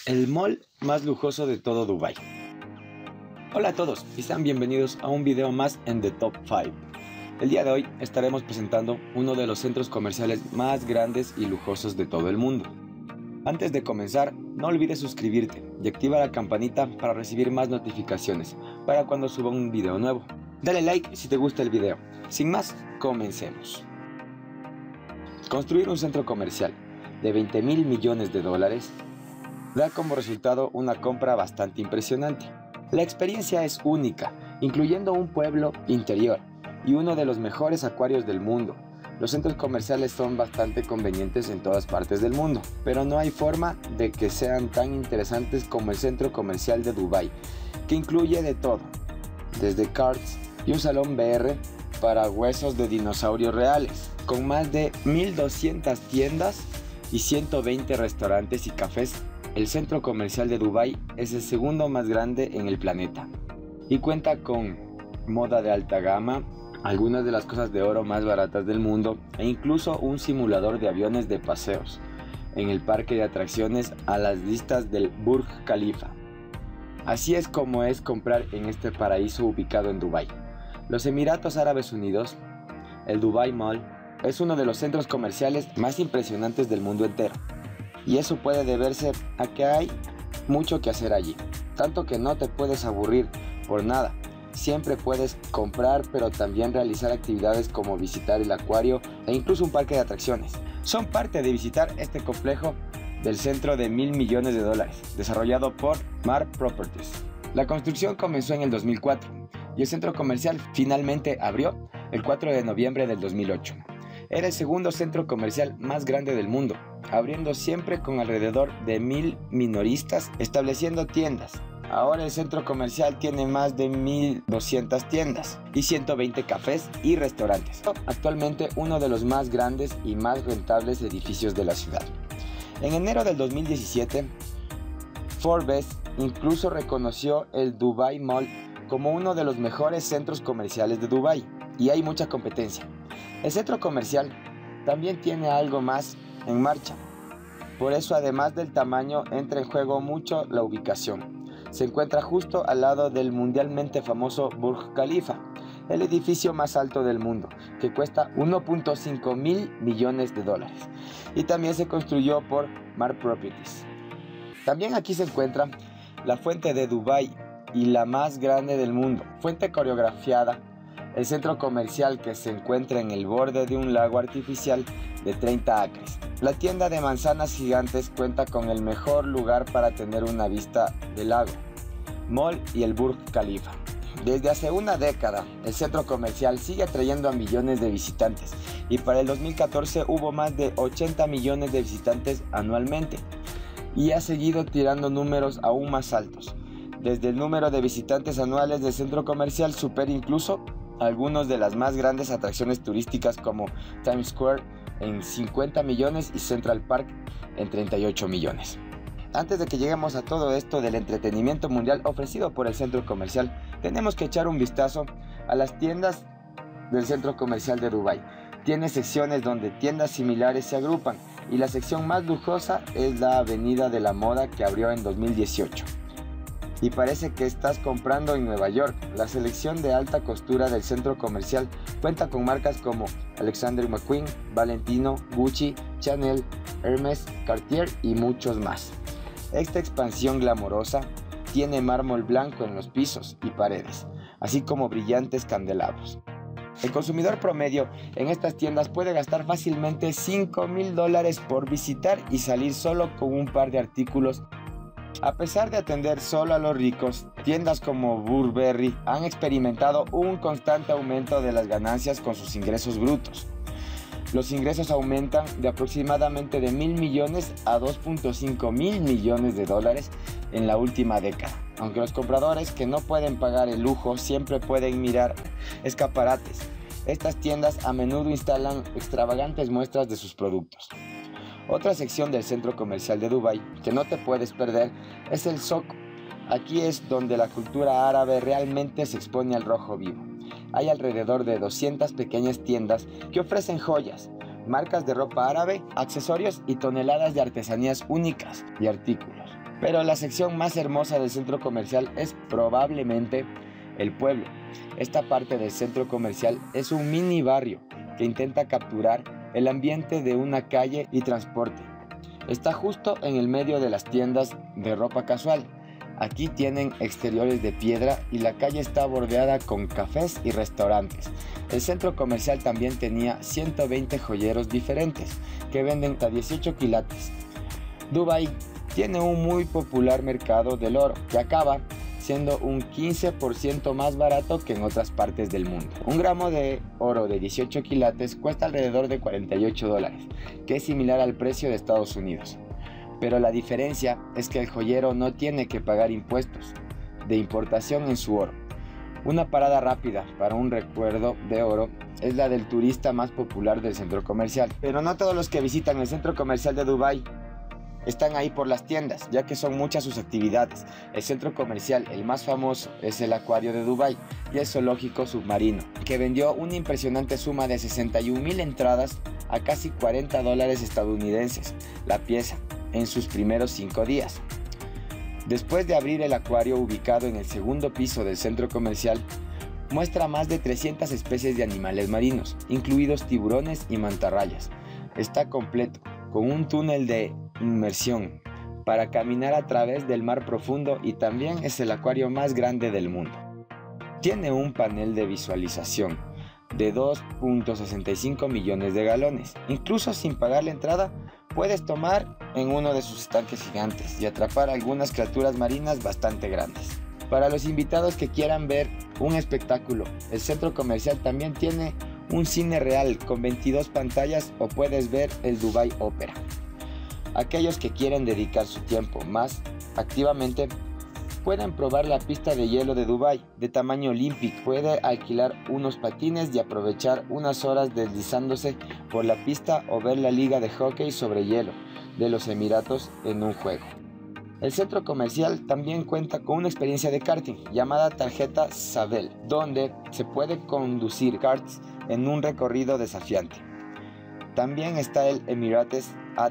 El mall más lujoso de todo Dubái. Hola a todos y sean bienvenidos a un video más en The Top 5. El día de hoy estaremos presentando uno de los centros comerciales más grandes y lujosos de todo el mundo. Antes de comenzar, no olvides suscribirte y activa la campanita para recibir más notificaciones para cuando suba un video nuevo. Dale like si te gusta el video. Sin más, comencemos. Construir un centro comercial de 20.000 millones de dólares da como resultado una compra bastante impresionante. La experiencia es única, incluyendo un pueblo interior y uno de los mejores acuarios del mundo. Los centros comerciales son bastante convenientes en todas partes del mundo, pero no hay forma de que sean tan interesantes como el centro comercial de Dubái, que incluye de todo, desde karts y un salón VR para huesos de dinosaurios reales, con más de 1.200 tiendas y 120 restaurantes y cafés. El centro comercial de Dubái es el segundo más grande en el planeta y cuenta con moda de alta gama, algunas de las cosas de oro más baratas del mundo e incluso un simulador de aviones de paseos en el parque de atracciones a las vistas del Burj Khalifa. Así es como es comprar en este paraíso ubicado en Dubái. Los Emiratos Árabes Unidos, el Dubai Mall, es uno de los centros comerciales más impresionantes del mundo entero. Y eso puede deberse a que hay mucho que hacer allí, tanto que no te puedes aburrir por nada. Siempre puedes comprar, pero también realizar actividades como visitar el acuario e incluso un parque de atracciones. Son parte de visitar este complejo del centro de 1.000 millones de dólares, desarrollado por Mar Properties. La construcción comenzó en el 2004 y el centro comercial finalmente abrió el 4 de noviembre del 2008. Era el segundo centro comercial más grande del mundo, abriendo siempre con alrededor de 1.000 minoristas estableciendo tiendas. Ahora el centro comercial tiene más de 1.200 tiendas y 120 cafés y restaurantes. Actualmente uno de los más grandes y más rentables edificios de la ciudad. En enero del 2017, Forbes incluso reconoció el Dubai Mall como uno de los mejores centros comerciales de Dubái, y hay mucha competencia. El centro comercial también tiene algo más en marcha. Por eso, además del tamaño, entra en juego mucho la ubicación. Se encuentra justo al lado del mundialmente famoso Burj Khalifa, el edificio más alto del mundo, que cuesta 1.5 mil millones de dólares. Y también se construyó por Mar Properties. También aquí se encuentra la fuente de Dubái y la más grande del mundo, fuente coreografiada. El centro comercial que se encuentra en el borde de un lago artificial de 30 acres. La tienda de manzanas gigantes cuenta con el mejor lugar para tener una vista del lago, Mall y el Burj Khalifa. Desde hace una década, el centro comercial sigue atrayendo a millones de visitantes y para el 2014 hubo más de 80 millones de visitantes anualmente y ha seguido tirando números aún más altos. Desde el número de visitantes anuales del centro comercial supera incluso algunos de las más grandes atracciones turísticas como Times Square en 50 millones y Central Park en 38 millones. Antes de que lleguemos a todo esto del entretenimiento mundial ofrecido por el centro comercial, tenemos que echar un vistazo a las tiendas del centro comercial de Dubái. Tiene secciones donde tiendas similares se agrupan y la sección más lujosa es la Avenida de la Moda, que abrió en 2018. Y parece que estás comprando en Nueva York. La selección de alta costura del centro comercial cuenta con marcas como Alexander McQueen, Valentino, Gucci, Chanel, Hermes, Cartier y muchos más. Esta expansión glamorosa tiene mármol blanco en los pisos y paredes, así como brillantes candelabros. El consumidor promedio en estas tiendas puede gastar fácilmente $5.000 por visitar y salir solo con un par de artículos. A pesar de atender solo a los ricos, tiendas como Burberry han experimentado un constante aumento de las ganancias con sus ingresos brutos. Los ingresos aumentan de aproximadamente de 1.000 millones a 2.5 mil millones de dólares en la última década. Aunque los compradores que no pueden pagar el lujo siempre pueden mirar escaparates, estas tiendas a menudo instalan extravagantes muestras de sus productos. Otra sección del centro comercial de Dubái que no te puedes perder es el Zouk. Aquí es donde la cultura árabe realmente se expone al rojo vivo. Hay alrededor de 200 pequeñas tiendas que ofrecen joyas, marcas de ropa árabe, accesorios y toneladas de artesanías únicas y artículos. Pero la sección más hermosa del centro comercial es probablemente el pueblo. Esta parte del centro comercial es un mini barrio que intenta capturar el ambiente de una calle y transporte. Está justo en el medio de las tiendas de ropa casual. Aquí tienen exteriores de piedra y la calle está bordeada con cafés y restaurantes. El centro comercial también tenía 120 joyeros diferentes que venden hasta 18 quilates. Dubái tiene un muy popular mercado del oro que acaba siendo un 15% más barato que en otras partes del mundo. Un gramo de oro de 18 quilates cuesta alrededor de $48, que es similar al precio de Estados Unidos. Pero la diferencia es que el joyero no tiene que pagar impuestos de importación en su oro. Una parada rápida para un recuerdo de oro es la del turista más popular del centro comercial. Pero no todos los que visitan el centro comercial de Dubái están ahí por las tiendas, ya que son muchas sus actividades. El centro comercial, el más famoso, es el Acuario de Dubái y el zoológico submarino, que vendió una impresionante suma de 61,000 entradas a casi $40 estadounidenses la pieza en sus primeros 5 días. Después de abrir el acuario ubicado en el segundo piso del centro comercial, muestra más de 300 especies de animales marinos, incluidos tiburones y mantarrayas. Está completo, con un túnel de inmersión para caminar a través del mar profundo y también es el acuario más grande del mundo. Tiene un panel de visualización de 2.65 millones de galones. Incluso sin pagar la entrada, puedes tomar en uno de sus estanques gigantes y atrapar algunas criaturas marinas bastante grandes. Para los invitados que quieran ver un espectáculo, el centro comercial también tiene un cine real con 22 pantallas o puedes ver el Dubai Opera. Aquellos que quieren dedicar su tiempo más activamente pueden probar la pista de hielo de Dubái de tamaño olímpico. Puede alquilar unos patines y aprovechar unas horas deslizándose por la pista o ver la liga de hockey sobre hielo de los Emiratos en un juego. El centro comercial también cuenta con una experiencia de karting llamada tarjeta Sabel, donde se puede conducir karts en un recorrido desafiante. También está el Emirates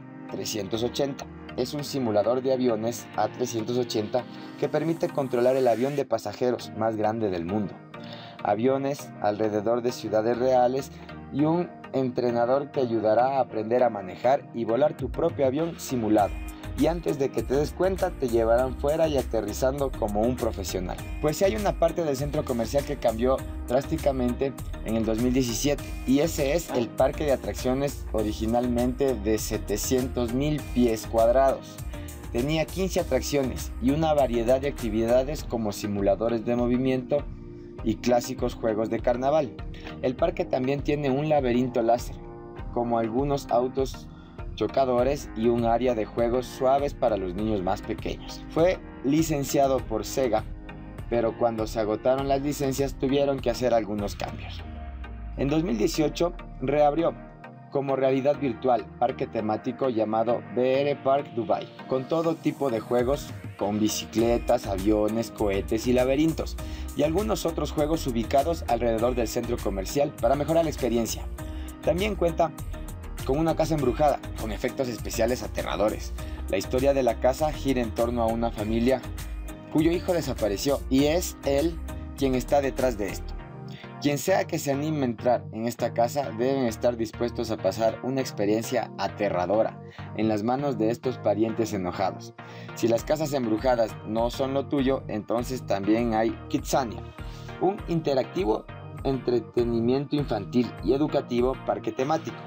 A380. Es un simulador de aviones A380 que permite controlar el avión de pasajeros más grande del mundo. Aviones alrededor de ciudades reales y un entrenador te ayudará a aprender a manejar y volar tu propio avión simulado. Y antes de que te des cuenta te llevarán fuera y aterrizando como un profesional. Pues sí, hay una parte del centro comercial que cambió drásticamente en el 2017 y ese es el parque de atracciones originalmente de 700,000 pies cuadrados. Tenía 15 atracciones y una variedad de actividades como simuladores de movimiento y clásicos juegos de carnaval. El parque también tiene un laberinto láser, como algunos autos chocadores y un área de juegos suaves para los niños más pequeños. Fue licenciado por Sega, pero cuando se agotaron las licencias tuvieron que hacer algunos cambios. En 2018 reabrió como realidad virtual parque temático llamado VR Park Dubai, con todo tipo de juegos, con bicicletas, aviones, cohetes y laberintos, y algunos otros juegos ubicados alrededor del centro comercial para mejorar la experiencia. También cuenta con una casa embrujada, con efectos especiales aterradores. La historia de la casa gira en torno a una familia cuyo hijo desapareció y es él quien está detrás de esto. Quien sea que se anime a entrar en esta casa deben estar dispuestos a pasar una experiencia aterradora en las manos de estos parientes enojados. Si las casas embrujadas no son lo tuyo, entonces también hay Kidzania, un interactivo entretenimiento infantil y educativo parque temático.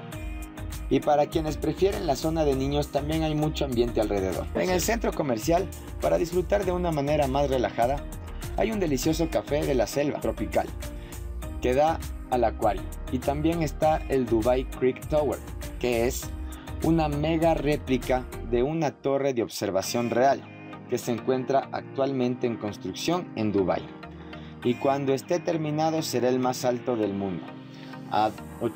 Y para quienes prefieren la zona de niños también hay mucho ambiente alrededor. En el centro comercial, para disfrutar de una manera más relajada, hay un delicioso café de la selva tropical que da al acuario. Y también está el Dubai Creek Tower, que es una mega réplica de una torre de observación real que se encuentra actualmente en construcción en Dubái. Y cuando esté terminado será el más alto del mundo, a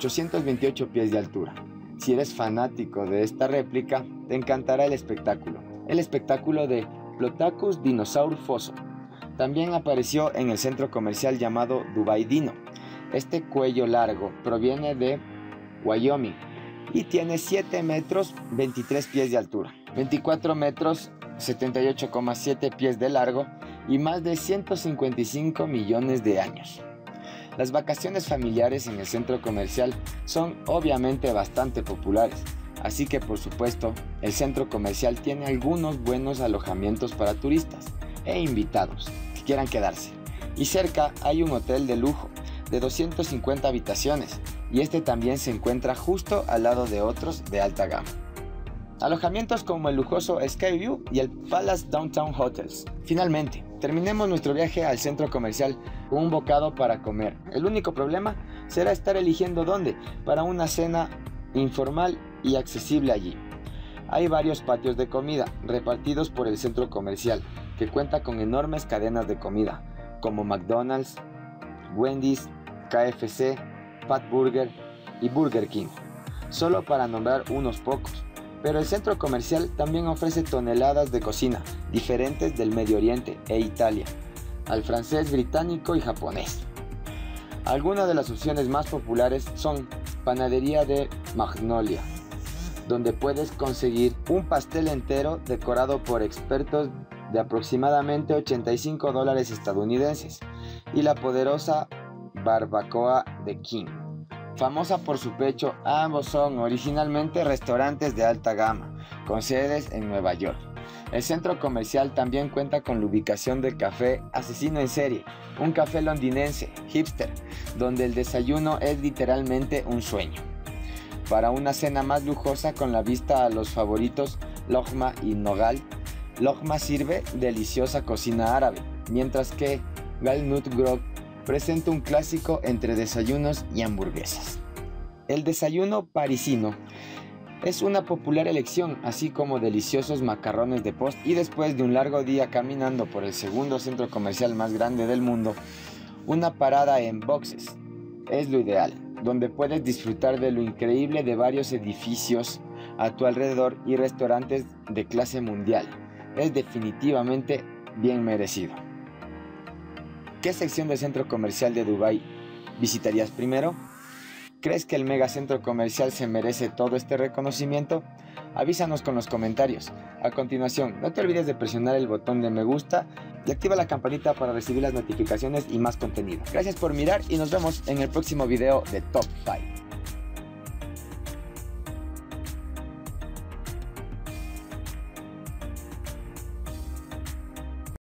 828 pies de altura. Si eres fanático de esta réplica, te encantará el espectáculo de Plottacus Dinosaur Fosso. También apareció en el centro comercial llamado Dubai Dino. Este cuello largo proviene de Wyoming y tiene 7 metros 23 pies de altura, 24 metros 78,7 pies de largo y más de 155 millones de años. Las vacaciones familiares en el centro comercial son obviamente bastante populares, así que por supuesto el centro comercial tiene algunos buenos alojamientos para turistas e invitados que quieran quedarse. Y cerca hay un hotel de lujo de 250 habitaciones y este también se encuentra justo al lado de otros de alta gama. Alojamientos como el lujoso Skyview y el Palace Downtown Hotels. Finalmente, terminemos nuestro viaje al centro comercial con un bocado para comer. El único problema será estar eligiendo dónde para una cena informal y accesible allí. Hay varios patios de comida repartidos por el centro comercial que cuenta con enormes cadenas de comida como McDonald's, Wendy's, KFC, Fatburger y Burger King, solo para nombrar unos pocos. Pero el centro comercial también ofrece toneladas de cocina diferentes del Medio Oriente e Italia, al francés, británico y japonés. Algunas de las opciones más populares son Panadería de Magnolia, donde puedes conseguir un pastel entero decorado por expertos de aproximadamente $85 estadounidenses, y la poderosa Barbacoa de King, famosa por su pecho. Ambos son originalmente restaurantes de alta gama, con sedes en Nueva York. El centro comercial también cuenta con la ubicación del café Asesino en Serie, un café londinense, hipster, donde el desayuno es literalmente un sueño. Para una cena más lujosa con la vista a los favoritos Lokma y Nogal, Lokma sirve deliciosa cocina árabe, mientras que Galnut Grove presenta un clásico entre desayunos y hamburguesas. El desayuno parisino es una popular elección, así como deliciosos macarrones de postre, y después de un largo día caminando por el segundo centro comercial más grande del mundo, una parada en boxes es lo ideal, donde puedes disfrutar de lo increíble de varios edificios a tu alrededor y restaurantes de clase mundial. Es definitivamente bien merecido. ¿Qué sección del centro comercial de Dubái visitarías primero? ¿Crees que el megacentro comercial se merece todo este reconocimiento? Avísanos con los comentarios. A continuación, no te olvides de presionar el botón de me gusta y activa la campanita para recibir las notificaciones y más contenido. Gracias por mirar y nos vemos en el próximo video de Top 5.